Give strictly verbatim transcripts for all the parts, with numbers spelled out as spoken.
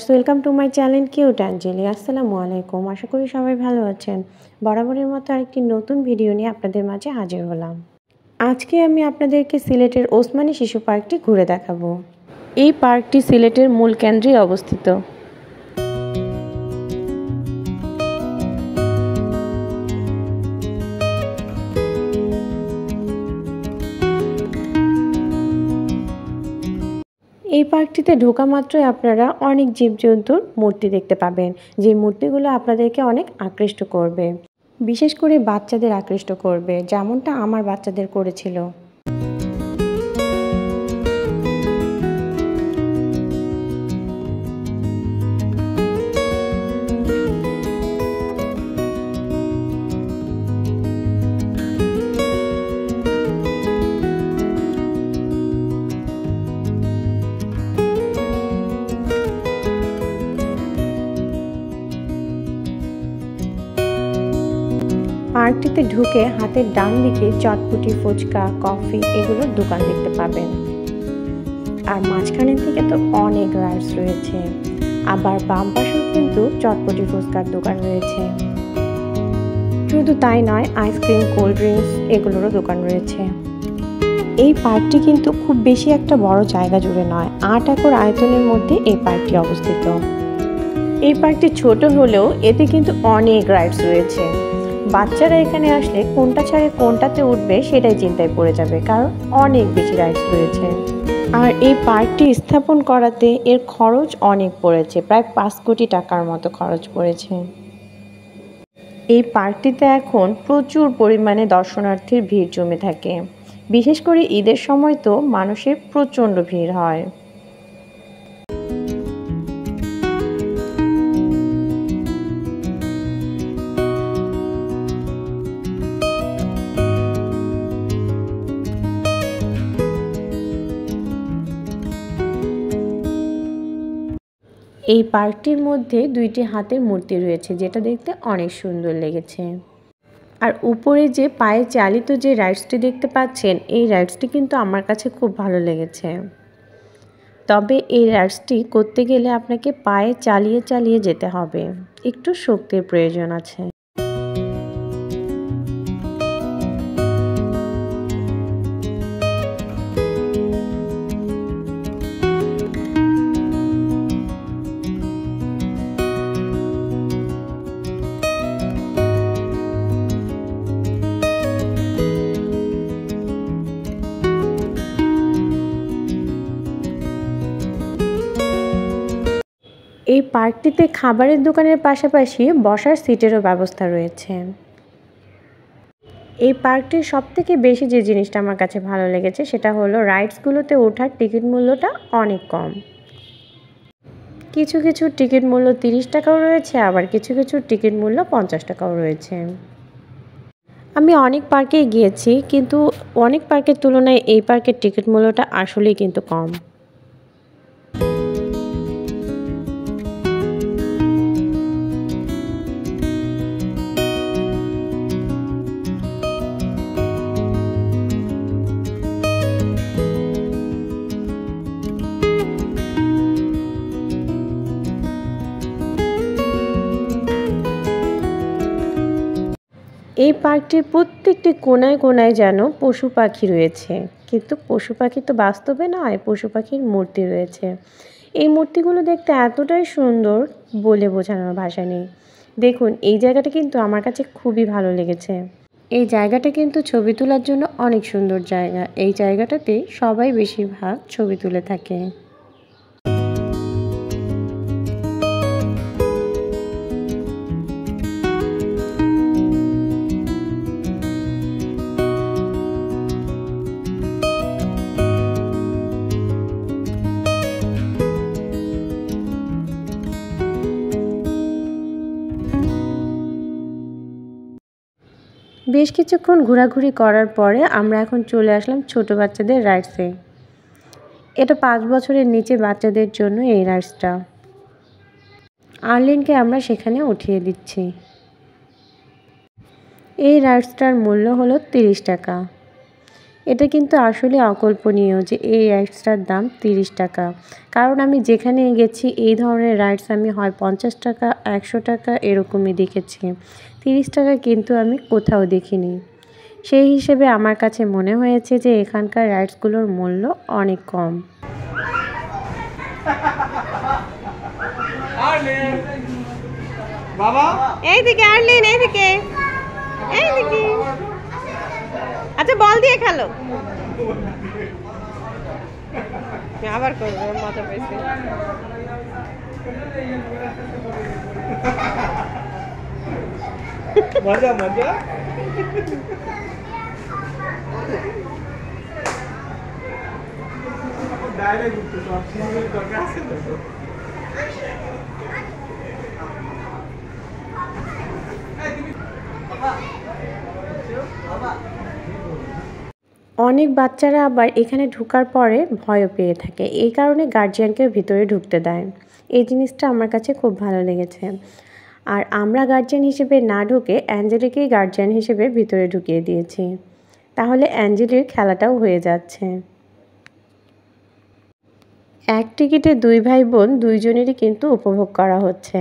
Viewers, welcome to my channel cute Angeli. আসসালামু আলাইকুম। আশা করি সবাই ভালো আছেন। বরাবরের মতো আরেকটি নতুন ভিডিও নিয়ে আপনাদের মাঝে হাজির হলাম। আজকে আমি আপনাদেরকে সিলেটের ওসমানী শিশু পার্কটি ঘুরে দেখাবো। এই পার্কটি সিলেটের মূল কেন্দ্রে অবস্থিত। এই পার্কটিতে ঢোকা মাত্রই আপনারা অনেক জীবজন্তুর মূর্তি দেখতে পাবেন, যে মূর্তিগুলো আপনাদেরকে অনেক আকৃষ্ট করবে, বিশেষ করে বাচ্চাদের আকৃষ্ট করবে, যেমনটা আমার বাচ্চাদের করেছিল। পার্কটিতে ঢুকে হাতের ডান দিকে চটপটি, ফুচকা, কফি এগুলোর দোকান দেখতে পাবেন। আর মাঝখানের দিকে তো অনেক রাইডস রয়েছে, আবার বাম পাশেও কিন্তু চটপটি, ফুচকার দোকান রয়েছে। শুধু তাই নয়, আইসক্রিম, কোল্ড ড্রিঙ্কস এগুলোরও দোকান রয়েছে। এই পার্কটি কিন্তু খুব বেশি একটা বড় জায়গা জুড়ে নয়, আট একর আয়তনের মধ্যে এই পার্কটি অবস্থিত। এই পার্কটি ছোট হলেও এতে কিন্তু অনেক রাইডস রয়েছে। বাচ্চারা এখানে আসলে কোনটা ছাড়ে কোনটাতে উঠবে সেটাই চিন্তায় পড়ে যাবে, কারণ অনেক বেশি রাইডস রয়েছে। আর এই পার্কটি স্থাপন করাতে এর খরচ অনেক পড়েছে, প্রায় পাঁচ কোটি টাকার মতো খরচ পড়েছে। এই পার্কটিতে এখন প্রচুর পরিমাণে দর্শনার্থীর ভিড় জমে থাকে, বিশেষ করে ঈদের সময় তো মানুষের প্রচণ্ড ভিড় হয়। এই পার্কটির মধ্যে দুইটি হাতের মূর্তি রয়েছে, যেটা দেখতে অনেক সুন্দর লেগেছে। আর উপরে যে পায়ে চালিত যে রাইডসটি দেখতে পাচ্ছেন, এই রাইডসটি কিন্তু আমার কাছে খুব ভালো লেগেছে। তবে এই রাইডসটি করতে গেলে আপনাকে পায়ে চালিয়ে চালিয়ে যেতে হবে, একটু শক্তির প্রয়োজন আছে। এই পার্কটিতে খাবারের দোকানের পাশাপাশি বসার সিটেরও ব্যবস্থা রয়েছে। এই পার্কটির সবথেকে বেশি যে জিনিসটা আমার কাছে ভালো লেগেছে সেটা হলো রাইডসগুলোতে ওঠার টিকিট মূল্যটা অনেক কম। কিছু কিছু টিকিট মূল্য তিরিশ টাকাও রয়েছে, আবার কিছু কিছু টিকিট মূল্য পঞ্চাশ টাকাও রয়েছে। আমি অনেক পার্কেই গিয়েছি, কিন্তু অনেক পার্কের তুলনায় এই পার্কের টিকিট মূল্যটা আসলেই কিন্তু কম। এই পার্কটির প্রত্যেকটি কোনায় কোনায় যেন পশু পাখি রয়েছে, কিন্তু পশু পাখি তো বাস্তবে নয়, পশু পাখির মূর্তি রয়েছে। এই মূর্তিগুলো দেখতে এতটাই সুন্দর, বলে বোঝানোর ভাষা নেই। দেখুন, এই জায়গাটা কিন্তু আমার কাছে খুবই ভালো লেগেছে। এই জায়গাটা কিন্তু ছবি তোলার জন্য অনেক সুন্দর জায়গা। এই জায়গাটাতে সবাই বেশিরভাগ ছবি তুলে থাকে। বেশ কিছুক্ষণ ঘোরাঘুরি করার পরে আমরা এখন চলে আসলাম ছোট বাচ্চাদের রাইডসে। এটা পাঁচ বছরের নিচে বাচ্চাদের জন্য এই রাইডসটা। আর্লিনকে আমরা সেখানে উঠিয়ে দিচ্ছি। এই রাইডসটার মূল্য হলো তিরিশ টাকা। এটা কিন্তু আসলে অকল্পনীয় যে এই রাইডসটার দাম তিরিশ টাকা। কারণ আমি যেখানে গেছি এই ধরনের রাইডস আমি হয় পঞ্চাশ টাকা, একশো টাকা এরকমই দেখেছি। তিরিশ টাকা কিন্তু আমি কোথাও দেখিনি। সেই হিসেবে আমার কাছে মনে হয়েছে যে এখানকার রাইডসগুলোর মূল্য অনেক কম। বাবা এইদিকে আর্লিন, এইদিকে এইদিকে। আচ্ছা বল দিয়ে খেলো। আবার করবো, মজা পেয়েছি। মজা মজা। ডাইরেক্ট দরকার আছে তো। অনেক বাচ্চারা আবার এখানে ঢোকার পরে ভয়ও পেয়ে থাকে, এই কারণে গার্জিয়ানকেও ভিতরে ঢুকতে দেয়। এই জিনিসটা আমার কাছে খুব ভালো লেগেছে। আর আমরা গার্জিয়ান হিসেবে না ঢুকে অ্যাঞ্জেলিকেই গার্জিয়ান হিসেবে ভিতরে ঢুকিয়ে দিয়েছি, তাহলে অ্যাঞ্জেলির খেলাটাও হয়ে যাচ্ছে। এক টিকিটে দুই ভাই বোন দুইজনেরই কিন্তু উপভোগ করা হচ্ছে।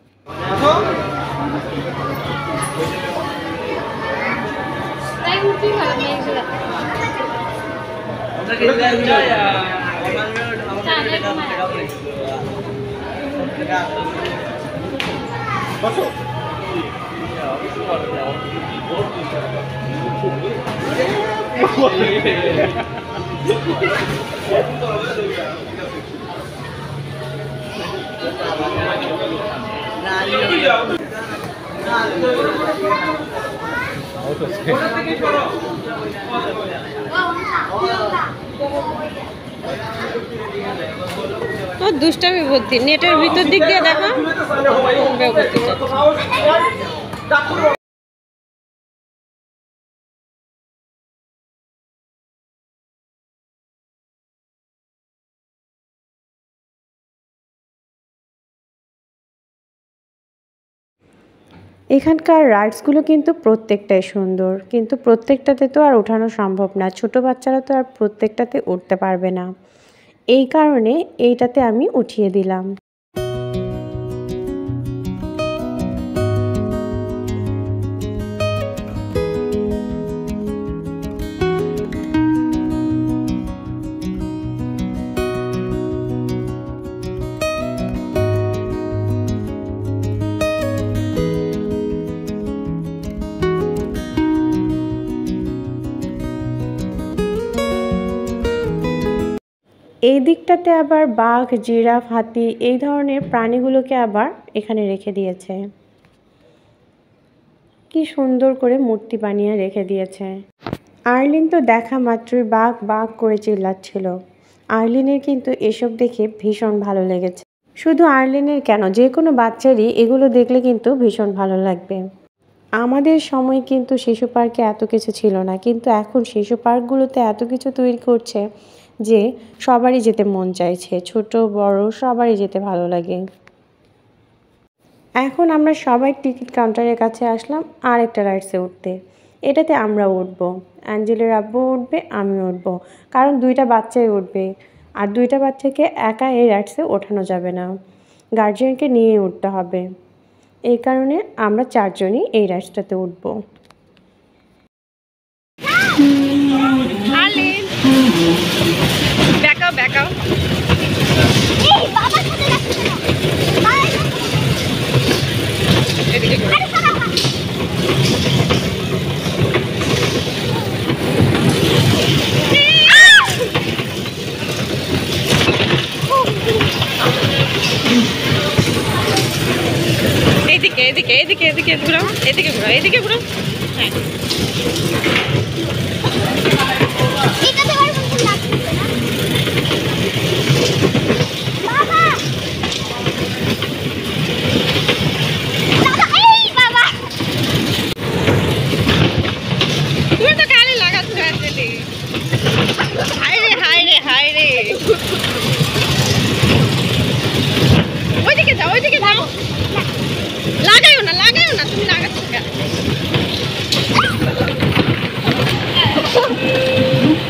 তো দুষ্টামি বুদ্ধি, নেটের ভিতর দিক দিয়ে দেখো। এখানকার রাইডসগুলো কিন্তু প্রত্যেকটাই সুন্দর, কিন্তু প্রত্যেকটাতে তো আর ওঠানো সম্ভব না। ছোট বাচ্চারা তো আর প্রত্যেকটাতে উঠতে পারবে না, এই কারণে এইটাতে আমি উঠিয়ে দিলাম। এই দিকটাতে আবার বাঘ, জিরাফ, হাতি এই ধরনের প্রাণীগুলোকে আবার এখানে রেখে দিয়েছে। কি সুন্দর করে মূর্তি বানিয়ে রেখে দিয়েছে। আর্লিন তো দেখা মাত্রই বাঘ বাঘ করে চিল্লাচ্ছিল। আর্লিনের কিন্তু এসব দেখে ভীষণ ভালো লেগেছে। শুধু আর্লিনের কেন, যে কোনো বাচ্চারই এগুলো দেখলে কিন্তু ভীষণ ভালো লাগবে। আমাদের সময় কিন্তু শিশু পার্কে এত কিছু ছিল না, কিন্তু এখন শিশু পার্কগুলোতে এত কিছু তৈরি করছে যে সবারই যেতে মন চাইছে, ছোট বড় সবারই যেতে ভালো লাগে। এখন আমরা সবাই টিকিট কাউন্টারের কাছে আসলাম আর একটা রাইডসে উঠতে। এটাতে আমরা উঠবো, অ্যাঞ্জেলের আব্বু উঠবে, আমি উঠবো, কারণ দুইটা বাচ্চাই উঠবে। আর দুইটা বাচ্চাকে একা এই রাইডসে ওঠানো যাবে না, গার্জিয়ানকে নিয়ে উঠতে হবে। এই কারণে আমরা চারজনই এই রাইডসটাতে উঠবো। ব্যাকাও ব্যাকাও। এদিকে এদিকে এদিকে এদিকে ঘুরাও, এদিকে ঘুরাও, এদিকে ঘুরাও। হ্যাঁ ওইদিকে যাও, ওইদিকে যাও। লাগাইও না, লাগাইও না, তুমি লাগাচ্ছ কেন?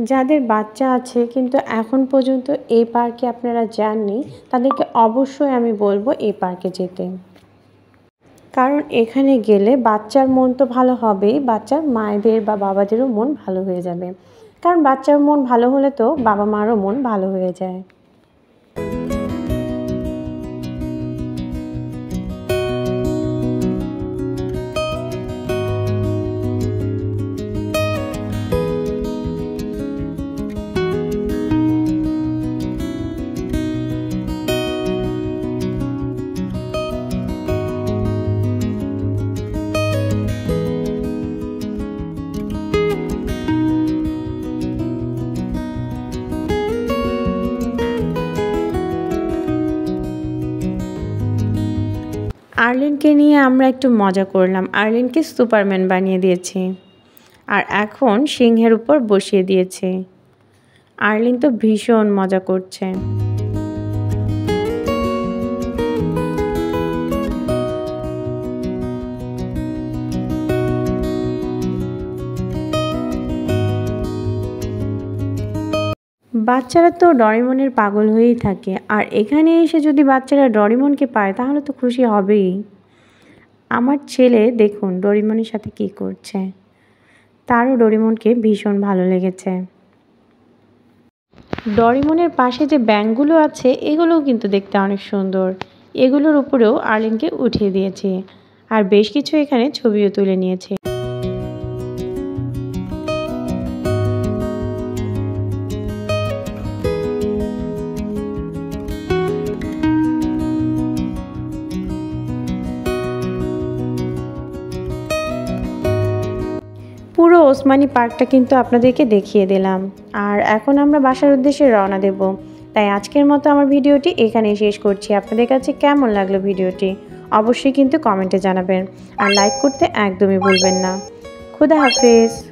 যাদের বাচ্চা আছে কিন্তু এখন পর্যন্ত এই পার্কে আপনারা যাননি, তাদেরকে অবশ্যই আমি বলবো এই পার্কে যেতে। কারণ এখানে গেলে বাচ্চার মন তো ভালো হবেই, বাচ্চার মায়েদের বা বাবাদেরও মন ভালো হয়ে যাবে। কারণ বাচ্চার মন ভালো হলে তো বাবা মারও মন ভালো হয়ে যায়। আর্লিনকে নিয়ে আমরা একটু মজা করলাম, আর্লিনকে সুপারম্যান বানিয়ে দিয়েছি আর এখন সিংহের উপর বসিয়ে দিয়েছে। আর্লিন তো ভীষণ মজা করছে। বাচ্চারা তো ডরিমনের পাগল হয়েই থাকে, আর এখানে এসে যদি বাচ্চারা ডরিমনকে পায় তাহলে তো খুশি হবেই। আমার ছেলে দেখুন ডরিমনের সাথে কি করছে, তারও ডরিমনকে ভীষণ ভালো লেগেছে। ডরিমনের পাশে যে ব্যাঙগুলো আছে এগুলোও কিন্তু দেখতে অনেক সুন্দর, এগুলোর উপরেও আর্লিনকে উঠিয়ে দিয়েছে আর বেশ কিছু এখানে ছবিও তুলে নিয়েছে। পুরো ওসমানী পার্কটা কিন্তু আপনাদেরকে দেখিয়ে দিলাম, আর এখন আমরা বাসার উদ্দেশ্যে রওনা দেব। তাই আজকের মতো আমার ভিডিওটি এখানেই শেষ করছি। আপনাদের কাছে কেমন লাগলো ভিডিওটি অবশ্যই কিন্তু কমেন্টে জানাবেন, আর লাইক করতে একদমই ভুলবেন না। খুদা হাফেজ।